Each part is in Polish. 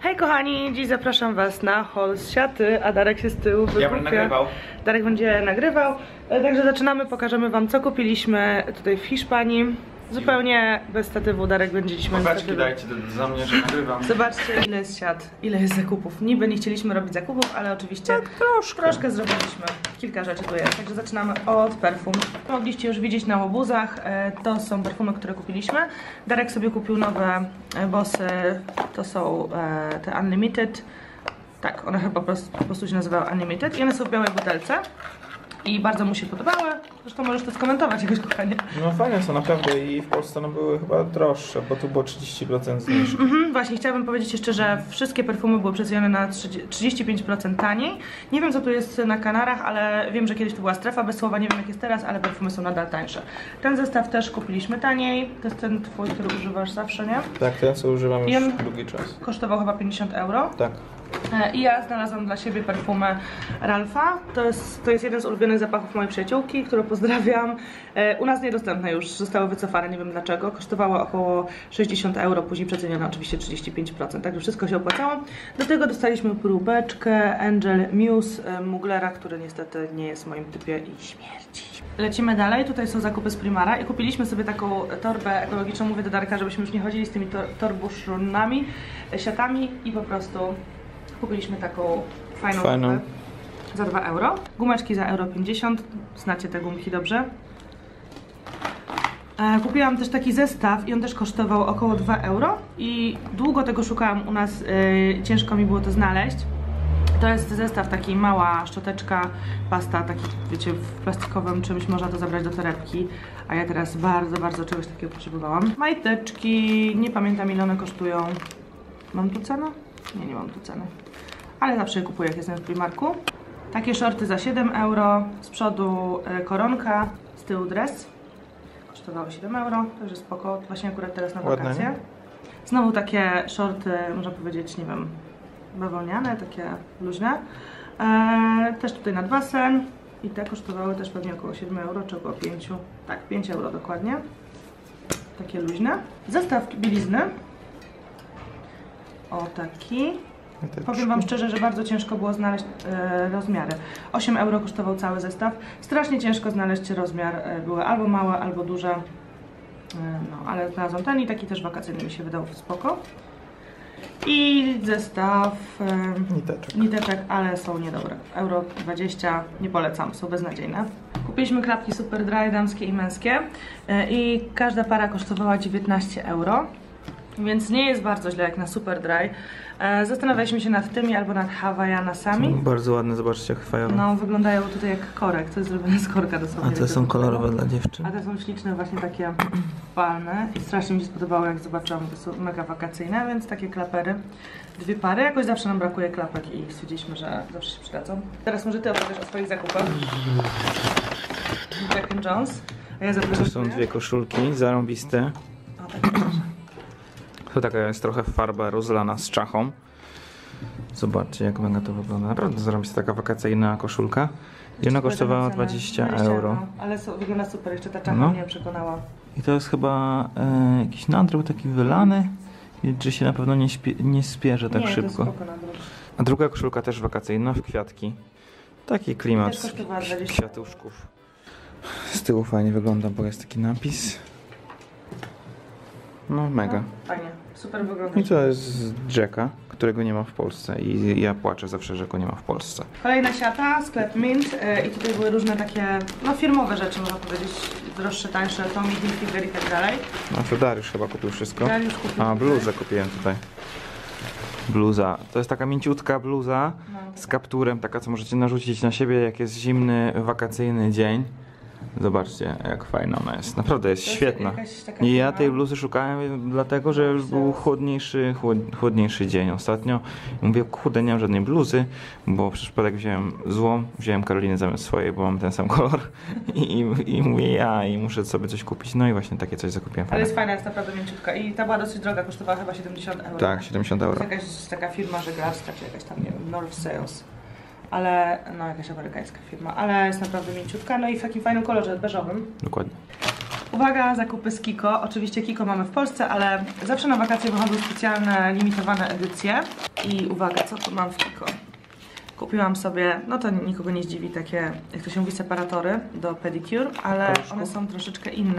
Hej kochani, dziś zapraszam was na haul z siaty, a Darek się z tyłu wykupia. Ja będę nagrywał. Darek będzie nagrywał, także zaczynamy, pokażemy wam co kupiliśmy tutaj w Hiszpanii. Zupełnie bez statywu, Darek będzie dzisiaj Zobaczcie, dajcie za mnie, że nagrywam. Zobaczcie ile jest siat, ile jest zakupów. Niby nie chcieliśmy robić zakupów, ale oczywiście tak, troszkę zrobiliśmy. Kilka rzeczy tu jest, także zaczynamy od perfum. Mogliście już widzieć na łobuzach, to są perfumy, które kupiliśmy. Darek sobie kupił nowe Bossy, to są te Unlimited. Tak, one chyba po prostu się nazywały Unlimited i one są w białej butelce. I bardzo mu się podobały. Zresztą możesz to skomentować jakoś, kochanie. No fajne są naprawdę i w Polsce one były chyba droższe, bo tu było 30% zniżki. Właśnie, chciałabym powiedzieć jeszcze, że wszystkie perfumy były przecenione na 35% taniej. Nie wiem co tu jest na Kanarach, ale wiem, że kiedyś to była strefa bez słowa, nie wiem jak jest teraz, ale perfumy są nadal tańsze. Ten zestaw też kupiliśmy taniej. To jest ten twój, który używasz zawsze, nie? Tak, ten co używam już długi czas. Kosztował chyba 50 euro. Tak. I ja znalazłam dla siebie perfumę Ralpha. To jest jeden z ulubionych zapachów mojej przyjaciółki, którą pozdrawiam. U nas niedostępne już, zostały wycofane, nie wiem dlaczego. Kosztowało około 60 euro, później przecenione oczywiście 35%, także wszystko się opłacało. Do tego dostaliśmy próbeczkę Angel Muse Muglera, który niestety nie jest w moim typie i śmierci. Lecimy dalej, tutaj są zakupy z Primara i kupiliśmy sobie taką torbę ekologiczną, mówię do Darka, żebyśmy już nie chodzili z tymi torbuszronami, siatami i po prostu kupiliśmy taką fajną torbę za 2 euro. Gumeczki za euro 50, znacie te gumki dobrze. Kupiłam też taki zestaw i on też kosztował około 2 euro i długo tego szukałam u nas, ciężko mi było to znaleźć. To jest zestaw, taki mała szczoteczka, pasta, taki wiecie, w plastikowym czymś można to zabrać do torebki, a ja teraz bardzo czegoś takiego potrzebowałam. Majteczki, nie pamiętam ile one kosztują. Mam tu cenę? Nie mam tu ceny. Ale zawsze je kupuję jak jestem w Primarku. Takie shorty za 7 euro, z przodu koronka, z tyłu dres. Kosztowało 7 euro, także spoko, właśnie akurat teraz na wakacje. Ładne. Znowu takie shorty, można powiedzieć, nie wiem, bawełniane, takie luźne. Też tutaj nad basen i te kosztowały też pewnie około 7 euro, czy około 5. Tak, 5 euro dokładnie. Takie luźne. Zestaw bielizny. O taki. Powiem wam szczerze, że bardzo ciężko było znaleźć rozmiary. 8 euro kosztował cały zestaw. Strasznie ciężko znaleźć rozmiar. Były albo małe, albo duże. No, ale znalazłam ten i taki też wakacyjny mi się wydał spoko. I zestaw niteczek, ale są niedobre. Euro 20, nie polecam, są beznadziejne. Kupiliśmy klapki Super Dry, damskie i męskie. I każda para kosztowała 19 euro. Więc nie jest bardzo źle jak na Super Dry. Zastanawialiśmy się nad tymi albo nad hawaianasami. Bardzo ładne, zobaczcie jak fajowe. No, wyglądają tutaj jak korek, to jest zrobione z korka dosłownie. A te są kolorowe dla dziewczyn. A te są śliczne, właśnie takie palne. I strasznie mi się spodobało jak zobaczyłam, to są mega wakacyjne, więc takie klapery. 2 pary, jakoś zawsze nam brakuje klapek i stwierdziliśmy, że zawsze się przydadzą. Teraz może ty opowiesz o swoich zakupach. Jack & Jones. A ja to są 2 koszulki, zarąbiste. O, tak, proszę. To taka jest trochę farba rozlana z czachą. Zobaczcie jak mega to wygląda. Naprawdę zrobi się taka wakacyjna koszulka. I ona kosztowała 20 euro. Ale wygląda super, jeszcze ta czacha mnie przekonała. I to jest chyba jakiś nadruk taki wylany. I czy się na pewno nie spierze tak szybko. To jest spoko nadruk. A druga koszulka też wakacyjna w kwiatki. Taki klimat z kwiatuszków. Z tyłu fajnie wygląda, bo jest taki napis. No mega. No, fajnie, super wygląda. I to jest z Jacka, którego nie ma w Polsce i ja płaczę zawsze, że go nie ma w Polsce. Kolejna siata, sklep Mint i tutaj były różne takie, no firmowe rzeczy można powiedzieć, droższe, tańsze, Tommy Hilfiger i tak dalej. No to Dariusz chyba kupił wszystko. Dariusz kupił. A bluzę kupiłem tutaj. Bluza, to jest taka mięciutka bluza z kapturem, taka co możecie narzucić na siebie jak jest zimny, wakacyjny dzień. Zobaczcie jak fajna ona jest, naprawdę jest świetna. I ja tej bluzy szukałem dlatego, że już był chłodniejszy dzień ostatnio. I mówię, kurde, nie mam żadnej bluzy, bo przez przypadek wziąłem Karolinę zamiast swojej, bo mam ten sam kolor. I mówię i muszę sobie coś kupić, no i właśnie takie coś zakupiłem. Ale jest fajna, jest naprawdę mięciutka i ta była dosyć droga, kosztowała chyba 70 euro. Tak, 70 euro. To jest jakaś taka firma żeglarska, czy jakaś tam, nie wiem, North Sales. Ale, no jakaś amerykańska firma, ale jest naprawdę mięciutka, no i w takim fajnym kolorze, beżowym. Dokładnie. Uwaga, zakupy z Kiko. Oczywiście Kiko mamy w Polsce, ale zawsze na wakacje wychodzą specjalne, limitowane edycje. I uwaga, co tu mam w Kiko? Kupiłam sobie, no to nikogo nie zdziwi, takie, jak to się mówi, separatory do pedicure, ale one są troszeczkę inne.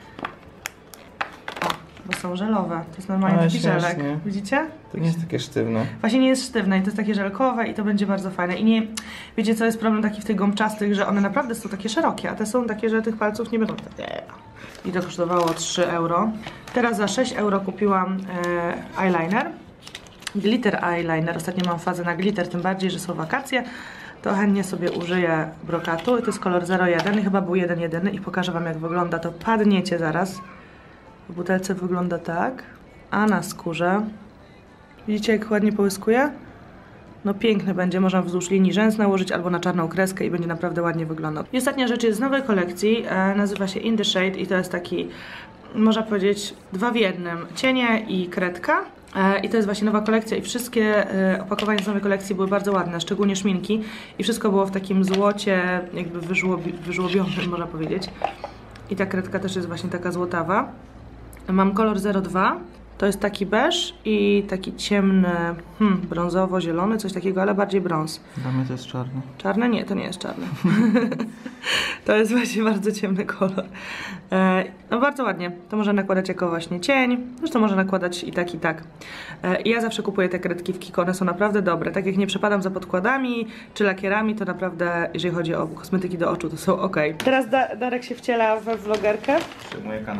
O, bo są żelowe. To jest normalnie taki żelek. Widzicie? To nie jest takie sztywne. Właśnie nie jest sztywne i to jest takie żelkowe i to będzie bardzo fajne. I nie, wiecie co jest problem taki w tych gąbczastych, że one naprawdę są takie szerokie, a te są takie, że tych palców nie będą takie. I to kosztowało 3 euro. Teraz za 6 euro kupiłam eyeliner. Glitter eyeliner. Ostatnio mam fazę na glitter, tym bardziej, że są wakacje. To chętnie sobie użyję brokatu. I to jest kolor 01 i chyba był 1.1 i pokażę wam jak wygląda. To padniecie zaraz. W butelce wygląda tak, a na skórze widzicie jak ładnie połyskuje? No piękny będzie, można wzdłuż linii rzęs nałożyć albo na czarną kreskę i będzie naprawdę ładnie wyglądał. I ostatnia rzecz jest z nowej kolekcji, nazywa się In The Shade i to jest taki, można powiedzieć, 2 w 1, cienie i kredka. I to jest właśnie nowa kolekcja i wszystkie opakowania z nowej kolekcji były bardzo ładne, szczególnie szminki i wszystko było w takim złocie jakby wyżłobionym, można powiedzieć. I ta kredka też jest właśnie taka złotawa. Mam kolor 02, to jest taki beż i taki ciemny, brązowo-zielony, coś takiego, ale bardziej brąz. Dla mnie to jest czarny. Czarny? Nie, to nie jest czarny. To jest właśnie bardzo ciemny kolor. No bardzo ładnie. To można nakładać jako właśnie cień, zresztą można nakładać i tak, i tak. Ja zawsze kupuję te kredki w Kiko, one są naprawdę dobre. Tak jak nie przepadam za podkładami czy lakierami, to naprawdę, jeżeli chodzi o kosmetyki do oczu, to są ok. Teraz Darek się wciela we vlogerkę. Przejmuję kanał.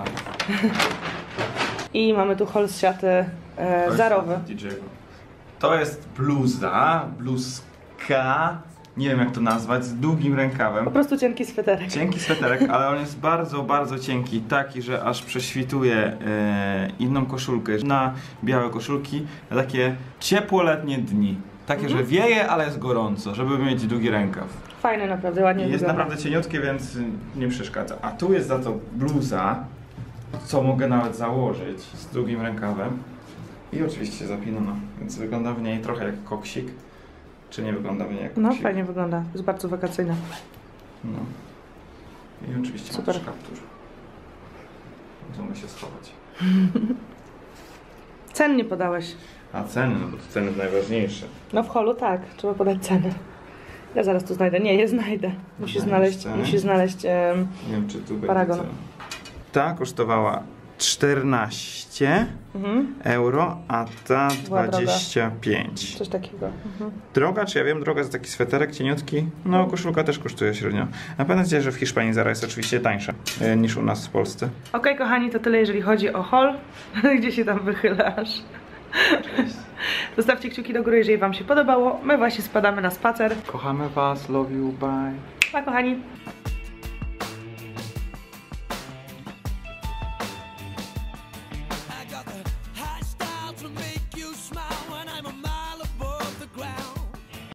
I mamy tu haul z siaty zarowy. To jest bluzka, nie wiem jak to nazwać, z długim rękawem. Po prostu cienki sweterek. Cienki sweterek, ale on jest bardzo, bardzo cienki, taki, że aż prześwituje inną koszulkę. Na białe koszulki, na takie ciepłoletnie dni. Takie, że wieje, ale jest gorąco, żeby mieć długi rękaw. Fajne naprawdę, ładnie jest wygląda. naprawdę cieniutkie, więc nie przeszkadza. A tu jest za to bluza, co mogę nawet założyć z długim rękawem. I oczywiście zapinana, więc wygląda w niej trochę jak koksik. Czy nie wygląda w niej jak koksik? No fajnie wygląda, jest bardzo wakacyjna. No. I oczywiście super. Masz kaptur. Możemy się schować. Cen nie podałeś. A ceny, no bo to ceny jest najważniejsze. No w holu tak, trzeba podać cenę. Ja zaraz tu znajdę, nie, je znajdę. Musisz znaleźć, nie wiem czy tu będzie paragon. cena. Ta kosztowała 14 euro, a ta 25. Coś takiego. Droga, czy ja wiem, droga za taki sweterek cieniutki? No, koszulka też kosztuje średnio. Na pewno nadzieję, że w Hiszpanii Zara jest oczywiście tańsza niż u nas w Polsce. Okej, kochani, to tyle jeżeli chodzi o haul. Gdzie się tam wychylasz? Cześć. Zostawcie kciuki do góry, jeżeli wam się podobało. My właśnie spadamy na spacer. Kochamy was, love you, bye. Pa, kochani.